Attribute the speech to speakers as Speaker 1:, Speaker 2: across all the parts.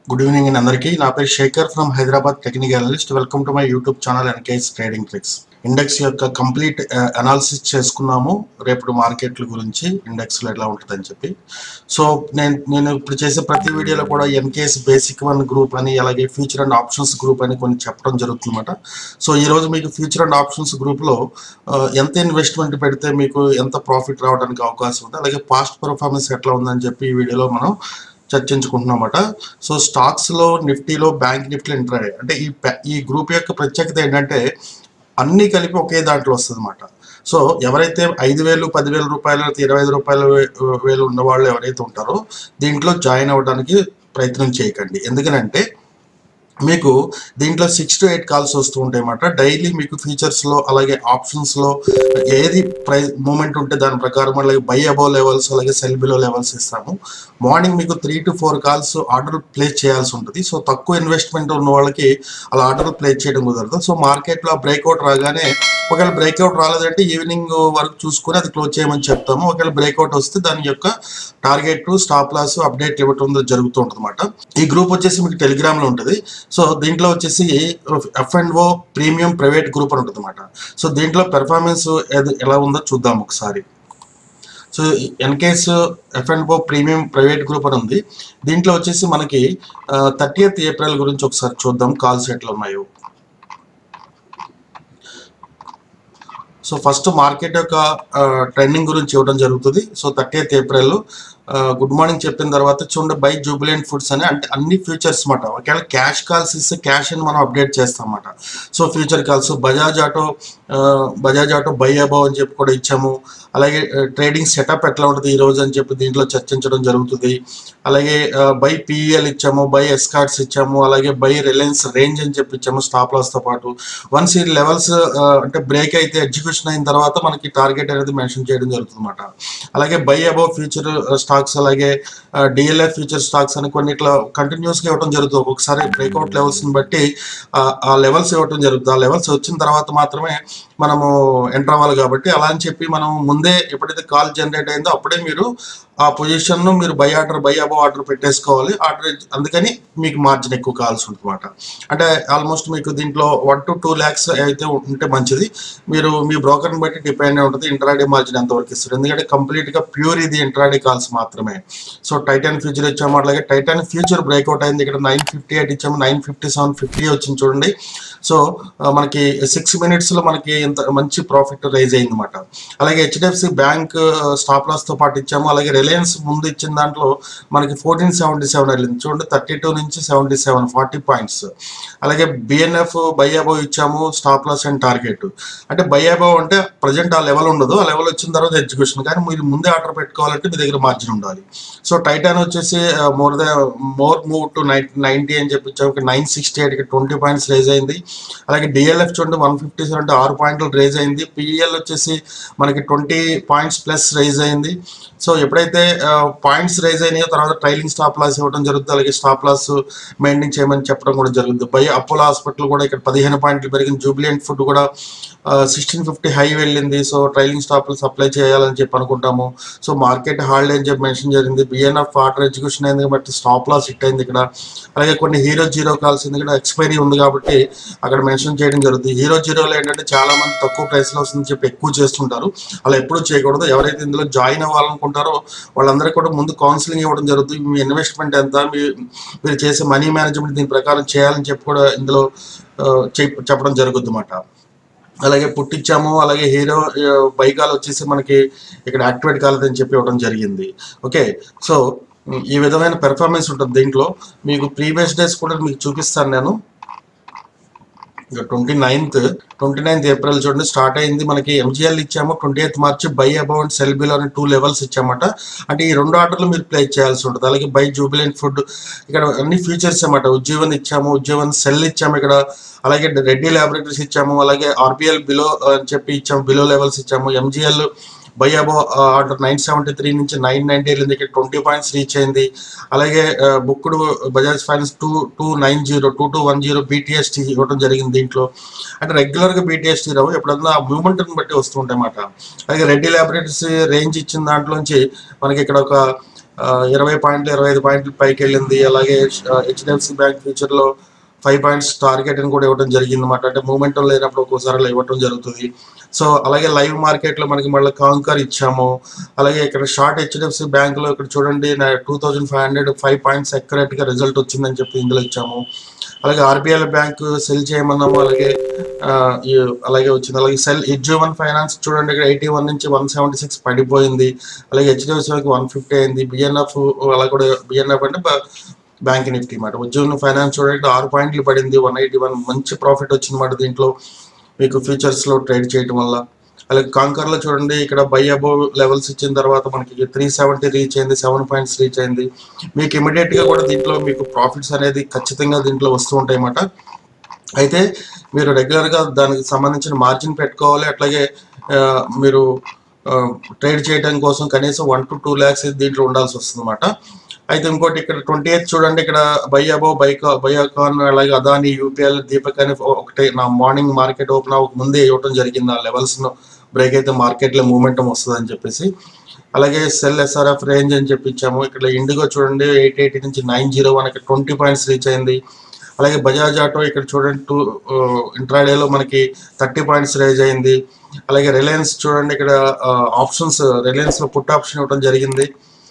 Speaker 1: Good evening అండి అందరికీ. నా పేరు Shekhar from Hyderabad technical analyst. Welcome to my YouTube channel NKS trading tricks. Index యొక్క కంప్లీట్ అనాలిసిస్ చేసుకున్నాము రేపు మార్కెట్ల గురించి, ఇండెక్స్లో ఎట్లా ఉంటుందని చెప్పి. సో నేను ఇప్పుడు చేసే ప్రతి వీడియోలో కూడా ఎన్కేఎస్ బేసిక్ 1 గ్రూప్ అని, అలాగే ఫ్యూచర్ అండ్ ఆప్షన్స్ గ్రూప్ అని కొన్ని చెప్పడం జరుగుతుందన్నమాట. సో ఈరోజు మీకు ఫ్యూచర్ అండ్ ఆప్షన్స్ గ్రూప్లో ఎంత ఇన్వెస్ట్మెంట్ పెడితే మీకు ఎంత ప్రాఫిట్ రావడానికి అవకాశం ఉంది, అలాగే పాస్ట్ పర్ఫార్మెన్స్ ఎట్లా ఉందని చెప్పి ఈ వీడియోలో మనం చర్చించుకుంటున్నమాట. సో స్టాక్స్లో, నిఫ్టీలో, బ్యాంక్ నిఫ్టీలో ఇంట్రాడే అంటే ఈ గ్రూప్ యొక్క ప్రత్యేకత ఏంటంటే అన్నీ కలిపి ఒకే దాంట్లో వస్తుంది అన్నమాట. సో ఎవరైతే 5,000, 10,000 రూపాయలు, 25 రూపాయల వేలు ఉన్న వాళ్ళు ఎవరైతే ఉంటారో దీంట్లో జాయిన్ అవ్వడానికి ప్రయత్నం చేయకండి. ఎందుకంటే మీకు దీంట్లో 6 to 8 కాల్స్ వస్తూ ఉంటాయి అన్నమాట. డైలీ మీకు ఫీచర్స్లో అలాగే ఆప్షన్స్లో ఏది ప్రైస్ మూమెంట్ ఉంటే దాని ప్రకారం అలాగే బై అబౌవ్ లెవెల్స్ అలాగే సెల్ బిలో లెవెల్స్ ఇస్తాము. మార్నింగ్ మీకు 3 to 4 కాల్స్ ఆర్డర్ ప్లేస్ చేయాల్సి ఉంటుంది. సో తక్కువ ఇన్వెస్ట్మెంట్ ఉన్న వాళ్ళకి అలా ఆర్డర్ ప్లేస్ చేయడం కుదరదు. సో మార్కెట్లో బ్రేక్అవుట్ రాగానే ఒకవేళ బ్రేక్అవుట్ రాలేదంటే ఈవినింగ్ వరకు చూసుకొని అది క్లోజ్ చేయమని చెప్తాము. ఒకవేళ బ్రేక్అవుట్ వస్తే దాని యొక్క టార్గెట్, స్టాప్ లాస్ అప్డేట్ ఇవ్వటం జరుగుతూ ఉంటుంది అన్నమాట. ఈ గ్రూప్ వచ్చేసి మీకు టెలిగ్రామ్లో ఉంటుంది. సో దీంట్లో వచ్చేసి F&O ప్రీమియం ప్రైవేట్ గ్రూప్ అని ఉంటుంది అన్నమాట. సో దీంట్లో పెర్ఫార్మెన్స్ ఎలా ఉందో చూద్దాం ఒకసారి. So NKS F&O premium private group అని ఉంది. దీంట్లో వచ్చేసి మనకి 30th ఏప్రిల్ గురించి ఒకసారి చూద్దాం కాల్స్ ఎట్లా ఉన్నాయో. సో ఫస్ట్ మార్కెట్ యొక్క ట్రెండింగ్ గురించి ఇవ్వడం జరుగుతుంది. So 30th April good morning చెప్పిన తర్వాత చూడండి, బై జూబిలెంట్ ఫుడ్స్ అని, అంటే అన్ని ఫ్యూచర్స్ అన్నమాట. ఒకవేళ క్యాష్ కాల్స్ ఇస్తే క్యాష్ అని మనం అప్డేట్ చేస్తాం అన్నమాట. So future calls Bajaj auto buy above అని చెప్పి కూడా ఇచ్చాము. అలాగే ట్రేడింగ్ సెటప్ ఎట్లా ఉంటుంది ఈ రోజు అని చెప్పి దీంట్లో చర్చించడం జరుగుతుంది. అలాగే బై పిఈఎల్ ఇచ్చాము, బై ఎస్కార్ట్స్ ఇచ్చాము, అలాగే బై రిలయన్స్ రేంజ్ అని చెప్పి ఇచ్చాము స్టాప్ లాస్తో పాటు. వన్స్ ఈ లెవెల్స్ అంటే బ్రేక్ అయితే ఎగ్జిక్యూషన్ అయిన తర్వాత మనకి టార్గెట్ అనేది మెన్షన్ చేయడం జరుగుతుంది అన్నమాట. అలాగే బై అబౌవ్ ఫ్యూచర్ స్టాక్స్, అలాగే డిఎల్ఎఫ్ ఫ్యూచర్ స్టాక్స్ అని కొన్ని ఇట్లా కంటిన్యూస్గా ఇవ్వడం జరుగుతుంది. ఒక్కొక్కసారి బ్రేక్అవుట్ లెవెల్స్ని బట్టి ఆ లెవెల్స్ ఇవ్వడం జరుగుతుంది. ఆ లెవెల్స్ వచ్చిన తర్వాత మాత్రమే మనము ఎంటర్ అవ్వాలి. కాబట్టి అలా అని చెప్పి మనం ముందే ఎప్పుడైతే కాల్ జనరేట్ అయిందో అప్పుడే మీరు ఆ పొజిషన్ను మీరు బై అబౌవ్ ఆర్డర్ పెట్టేసుకోవాలి. అందుకని మీకు మార్జిన్ ఎక్కువ కావాల్సి ఉంటుంది అన్నమాట. అంటే ఆల్మోస్ట్ మీకు దీంట్లో 1 to 2 lakhs అయితే ఉంటే మంచిది. మీరు మీ బ్రోకర్ని బట్టి డిపెండ్ ఉంటుంది ఇంట్రాడే మార్జిన్ ఎంతవరకు ఇస్తారు. ఎందుకంటే కంప్లీట్గా ప్యూర్ ఇది ఇంట్రాడే కాల్స్ మాత్రమే. సో టైటాన్ ఫ్యూచర్ ఇచ్చాము, అలాగే టైటాన్ ఫ్యూచర్ బ్రేక్అవుట్ అయింది. ఇక్కడ 958 ఇచ్చాము, 957.50 వచ్చింది చూడండి. సో మనకి 6 minutesలో మనకి ఇంత మంచి ప్రాఫిట్ రైజ్ అయింది అనమాట. అలాగే హెచ్డిఎఫ్సి బ్యాంక్ స్టాప్ లాస్తో పాటు ఇచ్చాము. అలాగే రిలయన్స్ ముందు ఇచ్చిన దాంట్లో మనకి 1477 వెళ్ళింది చూడండి, 32 నుంచి 77, 40 పాయింట్స్. అలాగే బిఎన్ఎఫ్ బై అబౌవ్ ఇచ్చాము, స్టాప్ లాస్ అండ్ టార్గెట్. అంటే బై అబౌవ్ అంటే ప్రజెంట్ ఆ లెవెల్ ఉండదు, ఆ లెవెల్ వచ్చిన తర్వాత ఎగ్జిక్యూషన్. కానీ మీరు ముందే ఆర్డర్ పెట్టుకోవాలంటే మీ దగ్గర మార్జిన్ ఉండాలి. సో టైటాన్ వచ్చేసి మోర్ మూవ్ టు 90 అని చెప్పి ఇచ్చాము. 968కి 20 పాయింట్స్ రైజ్ అయింది. అలాగే డిఎల్ఎఫ్ చూడండి 157 అంటే 6 పాయింట్లు రైజ్ అయింది. పిఈఎల్ వచ్చేసి మనకి 20 పాయింట్స్ ప్లస్ రైజ్ అయింది. సో ఎప్పుడైతే పాయింట్స్ రైజ్ అయినాయో తర్వాత ట్రైలింగ్ స్టాప్ లాస్ ఇవ్వడం జరుగుతుంది. అలాగే స్టాప్ లాస్ మెయింటైన్ చేయమని చెప్పడం కూడా జరుగుతుంది. బై అపోలో హాస్పిటల్ కూడా ఇక్కడ 15 పాయింట్లు పెరిగింది. జూబిలెంట్ ఫుడ్ కూడా 1650 హై వెళ్ళింది. సో ట్రైలింగ్ స్టాప్ సప్లై చేయాలని చెప్పి అనుకుంటాము. సో మార్కెట్ హాలిడే అని చెప్పి మెన్షన్ జరిగింది. బిఎన్ఎఫ్ ఆర్డర్ ఎగ్జిక్యూషన్ అయింది కాబట్టి స్టాప్ లాస్ హిట్ అయింది ఇక్కడ. అలాగే కొన్ని జీరో కాల్స్ ఎందుకంటే ఎక్స్పైరీ ఉంది కాబట్టి అక్కడ మెన్షన్ చేయడం జరుగుతుంది. జీరోలో ఏంటంటే చాలా మంది తక్కువ ప్రైస్లో వస్తుందని చెప్పి ఎక్కువ చేస్తుంటారు. అలా ఎప్పుడూ చేయకూడదు. ఎవరైతే ఇందులో జాయిన్ అవ్వాలనుకుంటారో వాళ్ళందరికీ కూడా ముందు కౌన్సిలింగ్ ఇవ్వడం జరుగుతుంది. మీ ఇన్వెస్ట్మెంట్ ఎంత, మీరు చేసే మనీ మేనేజ్మెంట్ దీని ప్రకారం చేయాలని చెప్పి కూడా ఇందులో చెప్పడం జరుగుతుంది అన్నమాట. అలాగే పుట్టించాము. అలాగే బైకాల్ వచ్చేసి మనకి ఇక్కడ యాక్టివేట్ కాలేదని చెప్పి ఇవ్వడం జరిగింది. ఓకే, సో ఈ విధమైన పెర్ఫార్మెన్స్ ఉంటుంది దీంట్లో. మీకు ప్రీవియస్ డేస్ కూడా మీకు చూపిస్తాను నేను. ఇక 29th ఏప్రిల్ చూడండి స్టార్ట్ అయింది. మనకి ఎంజిఎల్ ఇచ్చాము. 20th March buy above and sell below అని 2 levels ఇచ్చామట. అంటే ఈ 2 ఆర్డర్లు మీరు ప్లే చేయాల్సి ఉంటుంది. అలాగే బై జూబిలెంట్ ఫుడ్ ఇక్కడ అన్ని ఫీచర్స్ అన్నమాట. ఉజ్జీవన్ ఇచ్చాము, ఉజ్జీవన్ సెల్ ఇచ్చాము ఇక్కడ. అలాగే రెడ్డి ల్యాబొరేటరీస్ ఇచ్చాము. అలాగే ఆర్బిఎల్ బిలో అని చెప్పి ఇచ్చాము, బిలో లెవెల్స్ ఇచ్చాము. ఎంజిఎల్ బై అబౌవ్ ఆర్డర్ 973 నుంచి 990 వెళ్ళింది. ఇక్కడ 20 పాయింట్స్ రీచ్ అయింది. అలాగే బుక్డ్ బజాజ్ ఫైనాన్స్ 2210 బీటీఎస్టీ ఇవ్వడం జరిగింది దీంట్లో. అంటే రెగ్యులర్గా బీటీఎస్టీ రావు, ఎప్పుడన్నా మూమెంట్ని బట్టి వస్తుంటాయి అన్నమాట. అలాగే రెడ్డి ల్యాబొరేటరీస్ రేంజ్ ఇచ్చిన దాంట్లోంచి మనకి ఇక్కడ ఒక 20 పాయింట్లు 25 పాయింట్లు పైకి వెళ్ళింది. అలాగే హెచ్డిఎఫ్సి బ్యాంక్ ఫ్యూచర్లో 5 పాయింట్స్ టార్గెట్ అని కూడా ఇవ్వడం జరిగింది అనమాట. అంటే మూమెంటం లేనప్పుడు ఒక్కోసారి అలా ఇవ్వడం జరుగుతుంది. సో అలాగే లైవ్ మార్కెట్లో మనకి మళ్ళీ కాంకర్ ఇచ్చాము. అలాగే ఇక్కడ షార్ట్ హెచ్డిఎఫ్సి బ్యాంక్లో ఇక్కడ చూడండి 2500 5 పాయింట్స్ అక్యురేట్గా రిజల్ట్ వచ్చిందని చెప్పి ఇందులో ఇచ్చాము. అలాగే ఆర్బీఐ బ్యాంక్ సెల్ చేయమన్నాము. అలాగే వచ్చింది. అలాగే Ujjivan ఫైనాన్స్ చూడండి ఇక్కడ 81 నుంచి 176 పడిపోయింది. అలాగే హెచ్డిఎఫ్సి బ్యాంక్ 150 అయింది. బిఎన్ఎఫ్ అలా కూడా బిఎన్ఎఫ్ అంటే బ్యాంక్ నిఫ్టీ అన్నమాట. Ujjivan ఫైనాన్స్ చూడండి 6 పాయింట్లు పడింది, 181 మంచి ప్రాఫిట్ వచ్చిందన్నమాట దీంట్లో మీకు ఫ్యూచర్స్లో ట్రేడ్ చేయడం వల్ల. అలాగే కాంకర్లో చూడండి ఇక్కడ బై అబోవ్ లెవెల్స్ ఇచ్చిన తర్వాత మనకి 370 రీచ్ అయింది, 7 పాయింట్స్ రీచ్ అయింది. మీకు ఇమీడియట్గా కూడా దీంట్లో మీకు ప్రాఫిట్స్ అనేది ఖచ్చితంగా దీంట్లో వస్తూ ఉంటాయి అన్నమాట. అయితే మీరు రెగ్యులర్గా దానికి సంబంధించిన మార్జిన్ పెట్టుకోవాలి. అట్లాగే మీరు ట్రేడ్ చేయడం కోసం కనీసం 1 to 2 lakhs దీంట్లో ఉండాల్సి వస్తుంది అన్నమాట. అయితే ఇంకోటి ఇక్కడ 28 చూడండి ఇక్కడ బై అబోవ్ బయోకాన్ అలాగే అదాని యూపీఎల్ దీపక్ అని ఒకటే నా మార్నింగ్ మార్కెట్ ఓపెన్ అవ్వక ముందే ఇవ్వడం జరిగింది. ఆ లెవెల్స్ను బ్రేక్ అయితే మార్కెట్లో మూమెంటం వస్తుంది అని చెప్పేసి. అలాగే సెల్ ఎస్ఆర్ఎఫ్ రేంజ్ అని చెప్పి ఇచ్చాము. ఇక్కడ ఇండిగో చూడండి 880 నుంచి 901 ఇక్కడ 20 పాయింట్స్ రీచ్ అయింది. అలాగే బజాజ్ ఆటో ఇక్కడ చూడండి ఇంట్రాడేలో మనకి 30 పాయింట్స్ రేజ్ అయింది. అలాగే రిలయన్స్ చూడండి ఇక్కడ ఆప్షన్స్ రిలయన్స్లో పుట్ ఆప్షన్ ఇవ్వడం జరిగింది.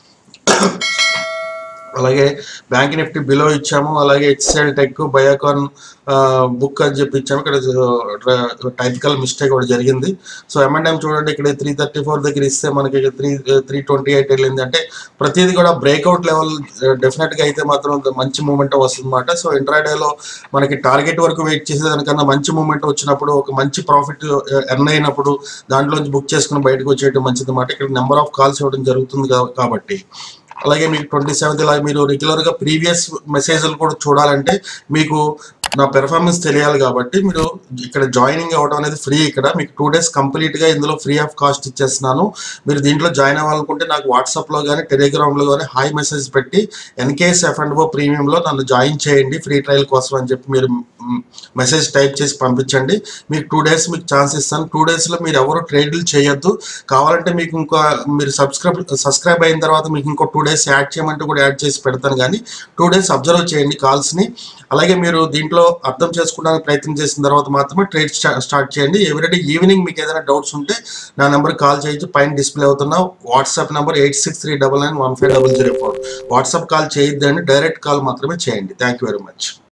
Speaker 1: అలాగే బ్యాంక్ నిఫ్టీ బిలో ఇచ్చాము. అలాగే హెచ్సిఎల్ టెక్ బయోకాన్ బుక్ అని చెప్పి ఇచ్చాము. ఇక్కడ టైపికల్ మిస్టేక్ ఒకటి జరిగింది. సో M&M చూడండి ఇక్కడ 334 దగ్గర ఇస్తే మనకి 328 వెళ్ళింది. అంటే ప్రతిదీ కూడా బ్రేక్అవుట్ లెవెల్ డెఫినెట్గా అయితే మాత్రం మంచి మూమెంట్ వస్తుంది అన్నమాట. సో ఇంట్రాడేలో మనకి టార్గెట్ వరకు వెయిట్ చేసేదానికన్నా మంచి మూమెంట్ వచ్చినప్పుడు ఒక మంచి ప్రాఫిట్ ఎర్న్ అయినప్పుడు దాంట్లోంచి బుక్ చేసుకుని బయటకు వచ్చేయడం మంచిది అన్నమాట. ఇక్కడ నెంబర్ ఆఫ్ కాల్స్ ఇవ్వడం జరుగుతుంది కాబట్టి. అలాగే మీకు 27 ఇలా మీరు రెగ్యులర్గా ప్రీవియస్ మెసేజ్లు కూడా చూడాలంటే మీకు నా పెర్ఫార్మెన్స్ తెలియాలి కాబట్టి మీరు ఇక్కడ జాయినింగ్ అవ్వడం అనేది ఫ్రీ. ఇక్కడ మీకు 2 days కంప్లీట్గా ఇందులో ఫ్రీ ఆఫ్ కాస్ట్ ఇచ్చేస్తున్నాను. మీరు దీంట్లో జాయిన్ అవ్వాలనుకుంటే నాకు వాట్సాప్లో కానీ టెలిగ్రామ్లో కానీ హాయ్ మెసేజ్ పెట్టి ఎన్కేఎస్ F&O ప్రీమియంలో నన్ను జాయిన్ చేయండి ఫ్రీ ట్రయల్ కోసం అని చెప్పి మీరు మెసేజ్ టైప్ చేసి పంపించండి. మీకు 2 days మీకు ఛాన్స్ ఇస్తాను. 2 daysలో మీరు ఎవరు ట్రేడ్లు చేయొద్దు. కావాలంటే మీకు మీరు సబ్స్క్రైబ్ అయిన తర్వాత మీకు ఇంకో 2 days యాడ్ చేయమంటే కూడా యాడ్ చేసి పెడతాను. కానీ 2 days అబ్జర్వ్ చేయండి కాల్స్ని. అలాగే మీరు దీంట్లో అర్థం చేసుకోవడానికి ప్రయత్నం చేసిన తర్వాత మాత్రమే ట్రేడ్ స్టార్ట్ చేయండి. ఎవ్రీడే ఈవినింగ్ మీకు ఏదైనా డౌట్స్ ఉంటే నా నెంబర్కి కాల్ చేయొచ్చు. పైన డిస్ప్లే అవుతున్న వాట్సాప్ నెంబర్ 8639915004. వాట్సాప్ కాల్ చేయొద్దండి, డైరెక్ట్ కాల్ మాత్రమే చేయండి. Thank you very much.